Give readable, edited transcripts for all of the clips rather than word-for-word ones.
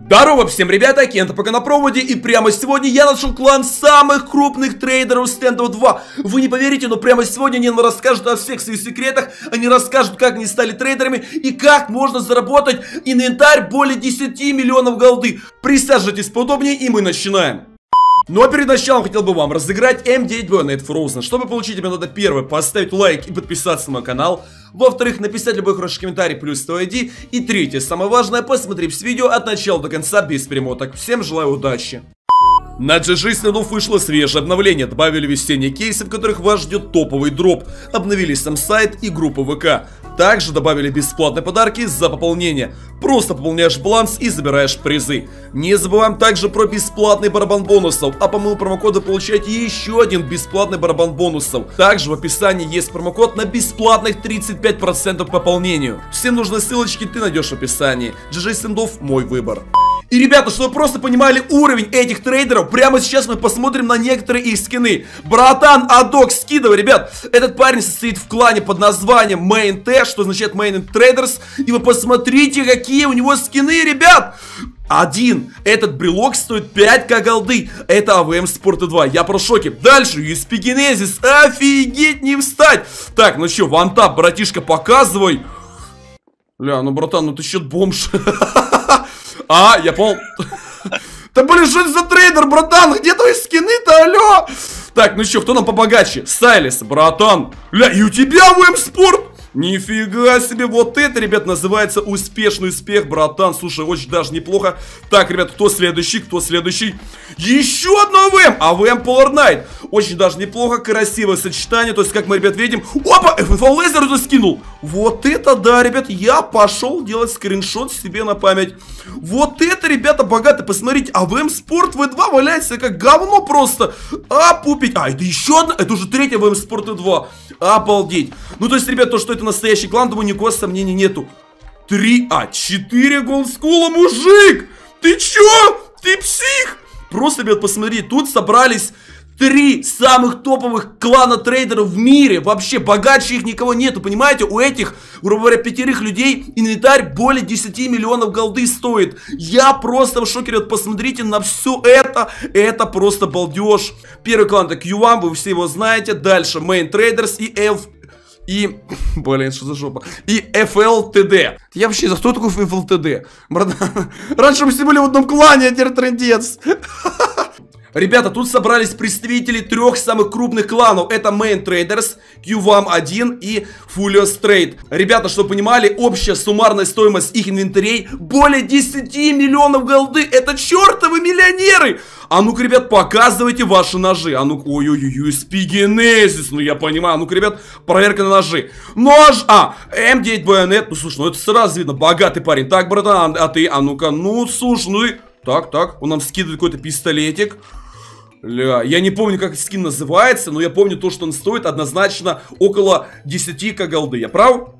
Здорово всем, ребята, Кента пока на проводе, и прямо сегодня я нашел клан самых крупных трейдеров стендов 2. Вы не поверите, но прямо сегодня они нам расскажут о всех своих секретах, они расскажут, как они стали трейдерами и как можно заработать инвентарь более 10 миллионов голды. Присаживайтесь поудобнее, и мы начинаем. Ну а перед началом хотел бы вам разыграть М9 Bayonet Frozen. Чтобы получить, мне надо первое поставить лайк и подписаться на мой канал. Во-вторых, написать любой хороший комментарий плюс твой ID. И третье, самое важное, посмотри все видео от начала до конца без перемоток. Всем желаю удачи. На GG Снедов вышло свежее обновление, добавили весенние кейсы, в которых вас ждет топовый дроп, обновили сам сайт и группу ВК. Также добавили бесплатные подарки за пополнение. Просто пополняешь баланс и забираешь призы. Не забываем также про бесплатный барабан бонусов, а по моему промокоду получаете еще один бесплатный барабан бонусов. Также в описании есть промокод на бесплатных 35% к пополнению. Все нужные ссылочки ты найдешь в описании. GG Снедов, мой выбор. И, ребята, чтобы вы просто понимали уровень этих трейдеров, прямо сейчас мы посмотрим на некоторые их скины. Братан, Адок, скидывай, ребят. Этот парень состоит в клане под названием Main T, что означает Main Traders. И вы посмотрите, какие у него скины, ребят. Один. Этот брелок стоит 5к голды. Это АВМ Спорта 2. Я про шоке. Дальше. USP Genesis. Офигеть, не встать. Так, ну что, вантап, братишка, показывай. Ля, ну, братан, ну ты щет бомж. А, я понял. Да блин, что это за трейдер, братан? Где твои скины-то, алло? Так, ну что, кто нам побогаче? Сайлис, братан. Ля, и у тебя ВМ Спорт? Нифига себе, вот это, ребят, называется успешный успех, братан. Слушай, очень даже неплохо. Так, ребят, кто следующий? Кто следующий? Еще одно АВМ! АВМ Polar Knight. Очень даже неплохо, красивое сочетание. То есть, как мы, ребят, видим. Опа, FFL Laser это скинул. Вот это да, ребят, я пошел делать скриншот себе на память. Вот это, ребята, богато. Посмотрите, АВМ Спорт V2 валяется как говно просто. А, пупить. А, это еще одна. Это уже третья АВМ Спорт V2. Обалдеть. Ну, то есть, ребят, то, что это настоящий клан, думаю, никакого сомнений нету. 4 голдскула, мужик! Ты чё? Ты псих? Просто, ребят, посмотри, тут собрались 3 самых топовых клана трейдеров в мире. Вообще, богаче их никого нету, понимаете? У этих, грубо говоря, 5 людей инвентарь более 10 миллионов голды стоит. Я просто в шоке, ребят, посмотрите на все это. Это просто балдеж. Первый клан это Q1, вы все его знаете. Дальше Main Traders и блин, что за жопа? И FLTD. Я вообще, за кто такой FLTD? Братан, раньше мы все были в одном клане, а теперь трындец. Ребята, тут собрались представители 3 самых крупных кланов. Это Main Traders, QVAM1 и Fulios Trade. Ребята, чтобы понимали, общая суммарная стоимость их инвентарей более 10 миллионов голды. Это чертовы миллионеры! А ну-ка, ребят, показывайте ваши ножи. А ну-ка, ой-ой-ой, USP Genesis. Ну, я понимаю. А ну-ка, ребят, проверка на ножи. Нож, М9 Bayonet. Ну, слушай, ну это сразу видно, богатый парень. Так, братан, а ты, а ну-ка, ну, слушай, ну и... Так, он нам скидывает какой-то пистолетик. Ля, я не помню, как скин называется, но я помню то, что он стоит однозначно около 10к голды. Я прав?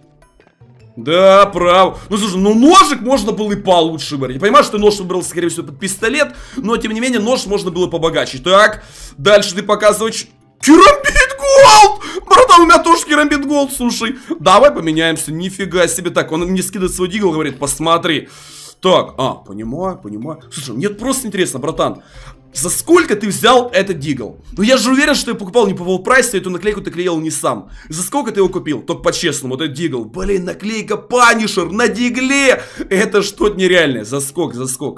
Да, прав. Ну, слушай, ну ножик можно было и получше выбрать. Я понимаю, что нож выбрал, скорее всего, под пистолет, но, тем не менее, нож можно было побогаче. Так, дальше ты показываешь... Керамбит Голд! Братан, у меня тоже Керамбит Голд, слушай. Давай поменяемся, нифига себе. Так, он мне скидывает свой дигл, говорит, посмотри. Так, понимаю. Слушай, мне просто интересно, братан. За сколько ты взял этот дигл? Ну я же уверен, что я покупал не по волпрайсу, эту наклейку ты клеил не сам. За сколько ты его купил? Только по-честному, вот этот дигл. Блин, наклейка Панишер на дигле. Это что-то нереальное. За сколько?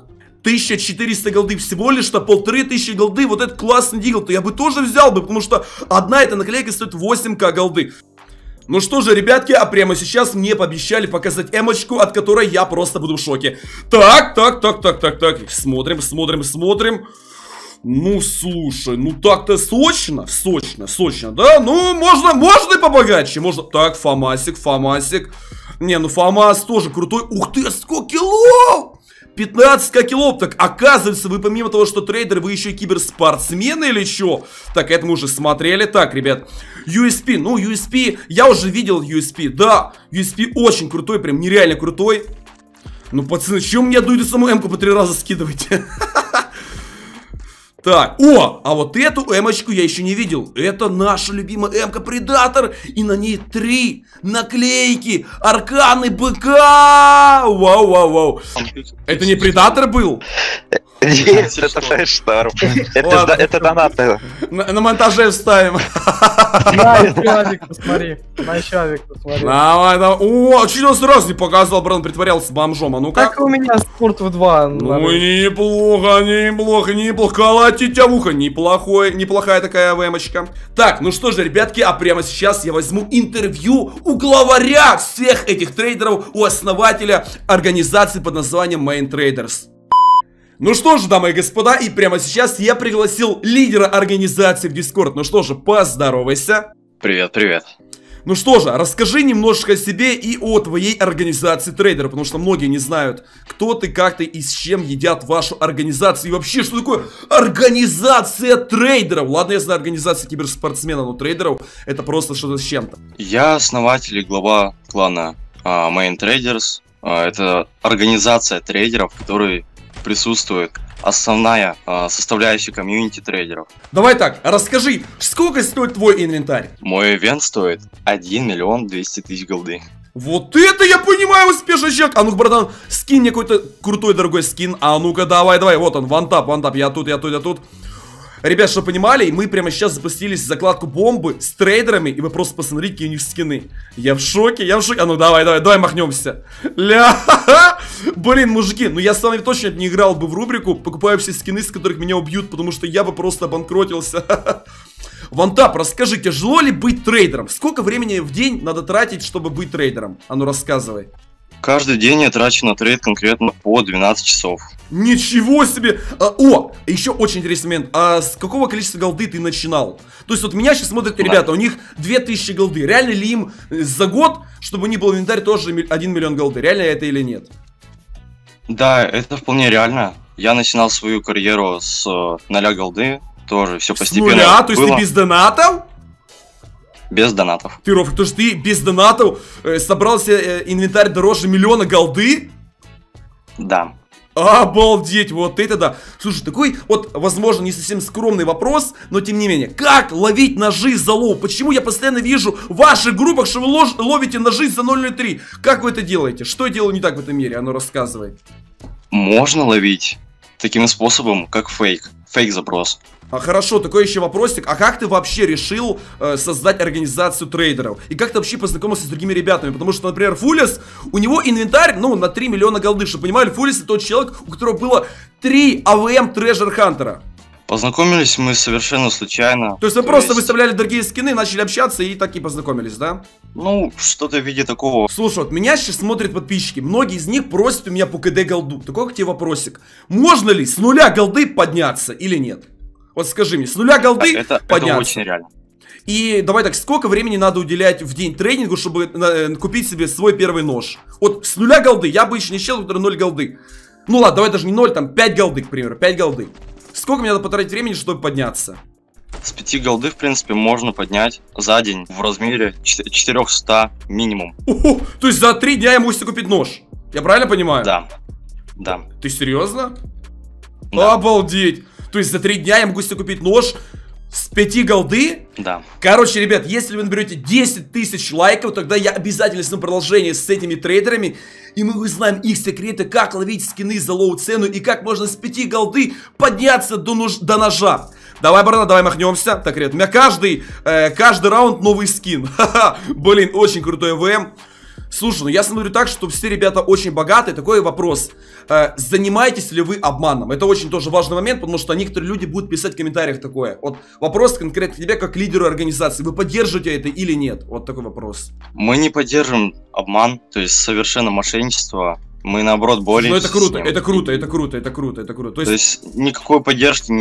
1400 голды всего лишь, на 1500 голды. Вот этот классный дигл, то я бы тоже взял бы, потому что одна эта наклейка стоит 8к голды. Ну что же, ребятки, а прямо сейчас мне пообещали показать эмочку, от которой я просто буду в шоке. Так. Смотрим. Ну, слушай, ну так-то сочно, да? Ну, можно и побогаче, можно. Так, Фамасик. Не, ну Фамас тоже крутой. Ух ты, сколько килов! 15 килов. Так, оказывается, вы помимо того, что трейдер, вы еще и киберспортсмены или что? Так, это мы уже смотрели. Так, ребят, USP, ну, USP, я уже видел USP, да. USP очень крутой, прям нереально крутой. Ну, пацаны, чем мне дует саму эмку по 3 раза скидываете? Так, о, а вот эту эмочку я еще не видел. Это наша любимая эмка Предатор. И на ней 3 наклейки. Арканы быка. Вау, вау, вау. Это не Предатор был? Нет, это Фэшторм. Это донаты. На монтаже вставим. На еще авик посмотри. На еще авик посмотри. Давай, давай. О, чуть он сразу не показал, брат, притворялся бомжом. А ну-ка. Так у меня спорт в 2. Ну неплохо, неплохо, неплохо. Колотить в ухо. Неплохая такая ВМочка. Так, ну что же, ребятки, а прямо сейчас я возьму интервью у главаря всех этих трейдеров, у основателя организации под названием Main Traders. Ну что же, дамы и господа, и прямо сейчас я пригласил лидера организации в Discord. Ну что же, поздоровайся. Привет, привет. Ну что же, расскажи немножко о себе и о твоей организации трейдеров, потому что многие не знают, кто ты, как ты и с чем едят вашу организацию. И вообще, что такое организация трейдеров? Ладно, я знаю организацию киберспортсменов, но трейдеров это просто что-то с чем-то. Я основатель и глава клана Main Traders. Это организация трейдеров, которые присутствует основная составляющая комьюнити трейдеров. Давай так, расскажи, сколько стоит твой инвентарь? Мой ивент стоит 1 миллион 200 тысяч голды. Вот это я понимаю, успешный человек. А ну-ка, братан, скинь мне какой-то крутой, дорогой скин. А ну-ка, давай, давай, вот он, вантап, я тут, я тут. Ребят, что понимали, мы прямо сейчас запустились в закладку бомбы с трейдерами, и вы просто посмотрите, какие у них скины. Я в шоке, я в шоке. А ну давай махнемся. Блин, мужики, ну я с вами точно не играл бы в рубрику покупаю все скины, с которых меня убьют, потому что я бы просто обанкротился. Вантап, расскажи, тяжело ли быть трейдером? Сколько времени в день надо тратить, чтобы быть трейдером? А ну рассказывай. Каждый день я трачу на трейд конкретно по 12 часов. Ничего себе! О, еще очень интересный момент. А с какого количества голды ты начинал? То есть вот меня сейчас смотрят ребята, у них 2000 голды. Реально ли им за год, чтобы у них был инвентарь тоже 1 миллион голды? Реально это или нет? Да, это вполне реально. Я начинал свою карьеру с 0 голды. Тоже все постепенно. С нуля? То есть ты без донатов? Без донатов. Ты, Ров, то есть ты без донатов собрал себе инвентарь дороже 1 миллиона голды? Да. Обалдеть, вот это да. Слушай, такой вот, возможно, не совсем скромный вопрос, но тем не менее. Как ловить ножи за лоу? Почему я постоянно вижу в ваших группах, что вы ловите ножи за 0.03? Как вы это делаете? Что я делаю не так в этом мире? А ну рассказывай. Можно ловить таким способом, как фейк. Фейк-запрос. А хорошо, такой еще вопросик. А как ты вообще решил создать организацию трейдеров? И как ты вообще познакомился с другими ребятами? Потому что, например, Фулис, у него инвентарь, ну, на 3 миллиона голды. Чтобы понимали, Фулис это тот человек, у которого было 3 АВМ Treasure Hunter. Познакомились мы совершенно случайно. То есть вы просто выставляли дорогие скины, начали общаться и так и познакомились, да? Ну, что-то в виде такого. Слушай, вот меня сейчас смотрят подписчики. Многие из них просят у меня по КД голду. Такой к тебе вопросик. Можно ли с нуля голды подняться или нет? Вот скажи мне, с нуля голды подняться. Это очень реально. И давай так, сколько времени надо уделять в день трейдингу, чтобы купить себе свой первый нож? Вот с нуля голды, я обычно не чел, который 0 голды. Ну ладно, давай даже не 0, там 5 голды, к примеру, 5 голды. Сколько мне надо потратить времени, чтобы подняться? С 5 голды, в принципе, можно поднять за день в размере 400 минимум. То есть за 3 дня я могу себе купить нож? Я правильно понимаю? Да. Да. Ты серьезно? Да. Обалдеть. То есть за 3 дня я могу себе купить нож с 5 голды? Да. Короче, ребят, если вы наберете 10 тысяч лайков, тогда я обязательно сниму продолжение с этими трейдерами. И мы узнаем их секреты, как ловить скины за лоу цену и как можно с 5 голды подняться до ножа. Давай, братан, давай махнемся. Так, ребят, у меня каждый раунд новый скин. Ха-ха, блин, очень крутой ВМ. Слушай, ну я смотрю так, что все ребята очень богатые. Такой вопрос. Занимаетесь ли вы обманом? Это очень тоже важный момент, потому что некоторые люди будут писать в комментариях такое. Вот вопрос конкретно к тебе, как лидеру организации. Вы поддерживаете это или нет? Вот такой вопрос. Мы не поддерживаем обман, то есть совершенно мошенничество. Мы наоборот боремся. Ну это круто, это круто, это круто, это круто, это круто. То есть никакой поддержки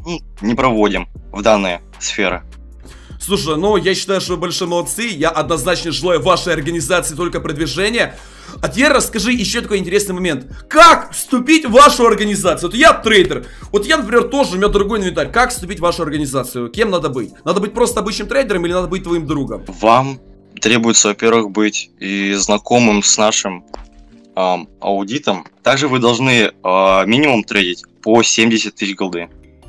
не проводим в данные сферы. Слушай, ну я считаю, что вы большие молодцы. Я однозначно желаю вашей организации только продвижения. А теперь расскажи еще такой интересный момент. Как вступить в вашу организацию? Вот я трейдер. Вот я, например, тоже, у меня другой инвентарь. Как вступить в вашу организацию? Кем надо быть? Надо быть просто обычным трейдером или надо быть твоим другом? Вам требуется, во-первых, быть и знакомым с нашим аудитом. Также вы должны минимум трейдить по 70 тысяч голды.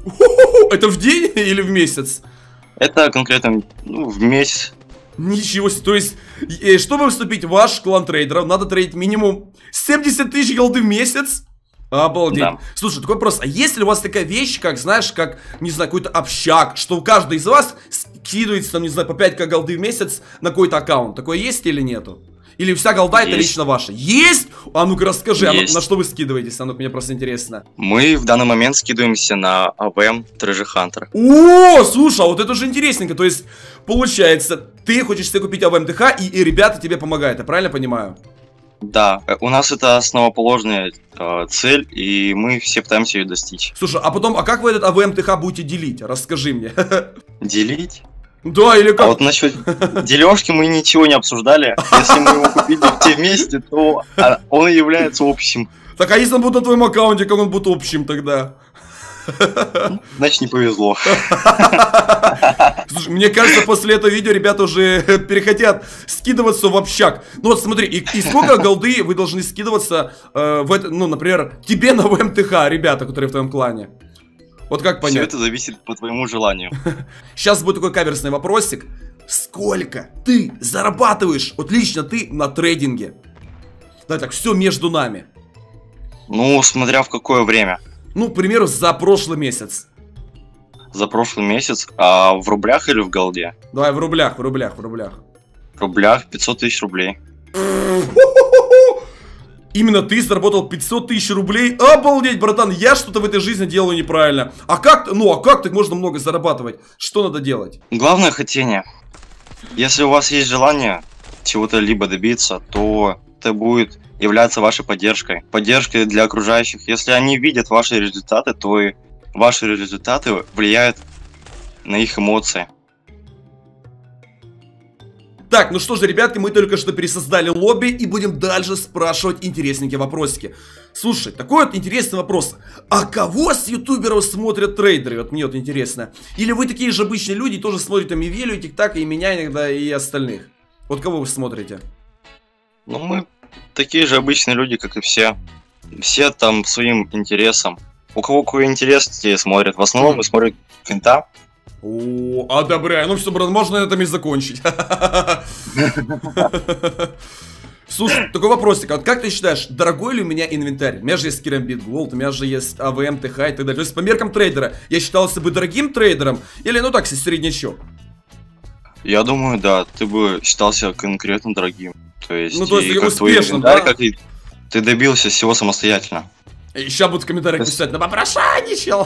Это в день или в месяц? Это конкретно в месяц. Ничего себе, то есть, чтобы вступить в ваш клан трейдеров, надо трейдить минимум 70 тысяч голды в месяц? Обалдеть. Да. Слушай, такой вопрос, а есть ли у вас такая вещь, как, знаешь, как, не знаю, какой-то общак, что каждый из вас скидывается, там, не знаю, по 5 голды в месяц на какой-то аккаунт? Такое есть или нету? Или вся голда это лично ваша? Есть? А ну-ка расскажи, на что вы скидываетесь? А ну-ка, мне просто интересно. Мы в данный момент скидываемся на АВМ Treasure Hunter. О, слушай, а вот это уже интересненько. То есть, получается, ты хочешь себе купить АВМ ТХ, и ребята тебе помогают, я правильно понимаю? Да, у нас это основоположная цель, и мы все пытаемся ее достичь. Слушай, а потом, а как вы этот АВМ ТХ будете делить? Расскажи мне. Делить? Да, или как? А вот насчет дележки мы ничего не обсуждали. Если мы его купили все вместе, то он является общим. Так, а если он будет на твоем аккаунте, как он будет общим тогда? Значит, не повезло. Слушай, мне кажется, после этого видео ребята уже перехотят скидываться в общак. Ну вот смотри, и сколько голды вы должны скидываться в это, ну, например, тебе на ВМТХ, ребята, которые в твоем клане? Вот как понять? Все это зависит по твоему желанию. Сейчас будет такой каверсный вопросик. Сколько ты зарабатываешь, вот лично ты, на трейдинге? Да, так, все между нами. Ну, смотря в какое время. Ну, к примеру, за прошлый месяц. За прошлый месяц? А в рублях или в голде? Давай в рублях, в рублях. В рублях 500 тысяч рублей. Именно ты заработал 500 тысяч рублей? Обалдеть, братан, я что-то в этой жизни делаю неправильно. А как так можно много зарабатывать? Что надо делать? Главное хотение. Если у вас есть желание чего-то либо добиться, то это будет являться вашей поддержкой. Поддержкой для окружающих. Если они видят ваши результаты, то и ваши результаты влияют на их эмоции. Так, ну что же, ребятки, мы только что пересоздали лобби и будем дальше спрашивать интересненькие вопросики. Слушай, такой вот интересный вопрос. А кого с ютуберов смотрят трейдеры? Вот мне вот интересно. Или вы такие же обычные люди, тоже смотрите там и Велю, и ТикТак, и меня иногда, и остальных? Вот кого вы смотрите? Ну, мы такие же обычные люди, как и все. Все там своим интересом. У кого какой интерес, те смотрят. В основном мы смотрим финта. О, одобряю. Ну все, брат, можно на этом и закончить. Слушай, такой вопросик. А вот как ты считаешь, дорогой ли у меня инвентарь? У меня же есть Керамбит Голд, у меня же есть АВМ, ТХ и так далее. То есть по меркам трейдера я считался бы дорогим трейдером? Или ну так, среднячок? Я думаю, да, ты бы считался конкретно дорогим. То есть, ну, то есть успешным, да? Как и ты добился всего самостоятельно. И сейчас будут в комментариях писать: на попрошайничал.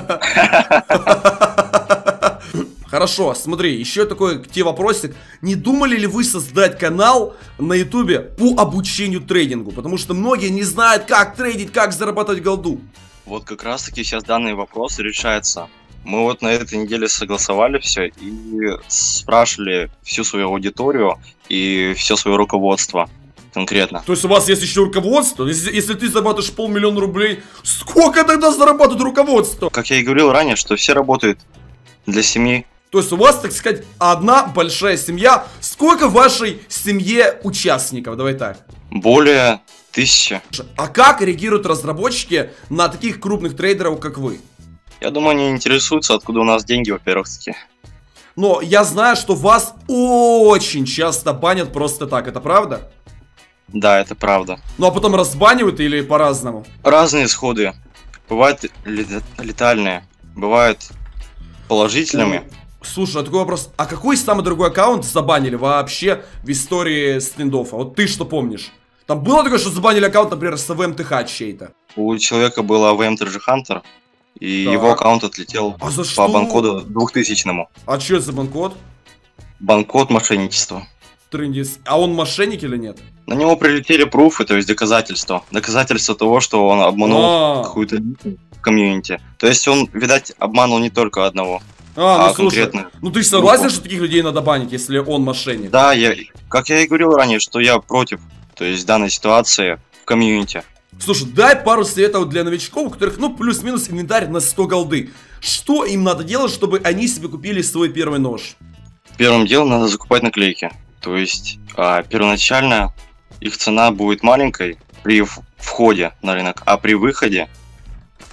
Хорошо, смотри, еще такой к тебе вопросик. Не думали ли вы создать канал на ютубе по обучению трейдингу? Потому что многие не знают, как трейдить, как зарабатывать голду. Вот как раз таки сейчас данный вопрос решается. Мы вот на этой неделе согласовали все и спрашивали всю свою аудиторию и все свое руководство конкретно. То есть у вас есть еще руководство? Если ты зарабатываешь 500 000 рублей, сколько тогда зарабатывает руководство? Как я и говорил ранее, что все работают для семьи. То есть у вас, так сказать, одна большая семья. Сколько в вашей семье участников? Давай так. Более 1000. А как реагируют разработчики на таких крупных трейдеров, как вы? Я думаю, они интересуются, откуда у нас деньги, во-первых, таки. Но я знаю, что вас очень часто банят просто так, это правда? Да, это правда. Ну а потом разбанивают или по-разному? Разные исходы. Бывают летальные, бывают положительными. Слушай, а такой вопрос. А какой самый дорогой аккаунт забанили вообще в истории стендоффа? Вот ты что помнишь? Там было такое, что забанили аккаунт, например, с АВМ ТХ чей-то? У человека был АВМ Treasure Hunter, и его аккаунт отлетел по банкоду 2000-му. А что это за банкод? Банкод мошенничества. Трындец. А он мошенник или нет? На него прилетели пруфы, то есть доказательства. Доказательства того, что он обманул какую-то комьюнити. То есть он, видать, обманул не только одного. Ну слушай, ну ты согласен, что таких людей надо банить, если он мошенник? Да, как я и говорил ранее, что я против, то есть данной ситуации в комьюнити. Слушай, дай пару советов для новичков, у которых, ну, плюс-минус инвентарь на 100 голды. Что им надо делать, чтобы они себе купили свой первый нож? Первым делом надо закупать наклейки. То есть первоначально их цена будет маленькой при входе на рынок, а при выходе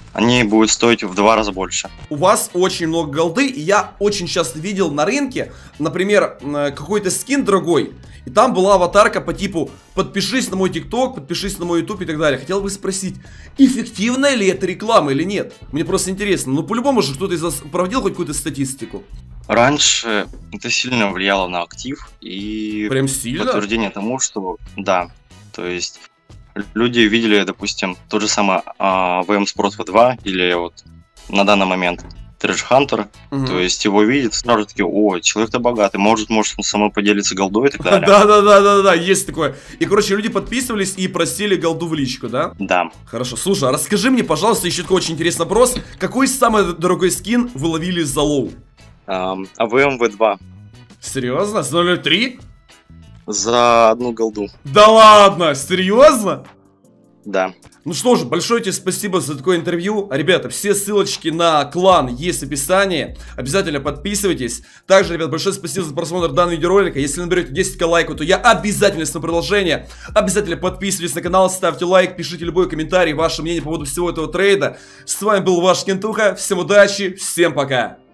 они будут стоить в 2 раза больше. У вас очень много голды, и я очень часто видел на рынке, например, какой-то скин дорогой, и там была аватарка по типу «подпишись на мой ТикТок», «подпишись на мой Ютуб» и так далее. Хотел бы спросить, эффективная ли это реклама или нет? Мне просто интересно. Ну, по-любому же кто-то из вас проводил хоть какую-то статистику. Раньше это сильно влияло на актив, и Прям сильно? подтверждение тому, что да, то есть люди видели, допустим, тот же самый VM Sport V2 или вот на данный момент Трэш Хантер, то есть его видят, сразу такие: о, человек-то богатый, может он со мной поделиться голдой и так далее. Да, есть такое. И, короче, люди подписывались и просили голду в личку, да? Да. Хорошо, слушай, а расскажи мне, пожалуйста, еще такой очень интересный вопрос. Какой самый дорогой скин вы ловили за лоу? AVM V2. Серьезно? С 0.3? За одну голду. Да ладно, серьезно? Да. Ну что же, большое тебе спасибо за такое интервью. Ребята, все ссылочки на клан есть в описании. Обязательно подписывайтесь. Также, ребят, большое спасибо за просмотр данного видеоролика. Если наберете 10 лайков, то я обязательно сниму продолжение. Обязательно подписывайтесь на канал, ставьте лайк, пишите любой комментарий, ваше мнение по поводу всего этого трейда. С вами был ваш Кентуха. Всем удачи, всем пока.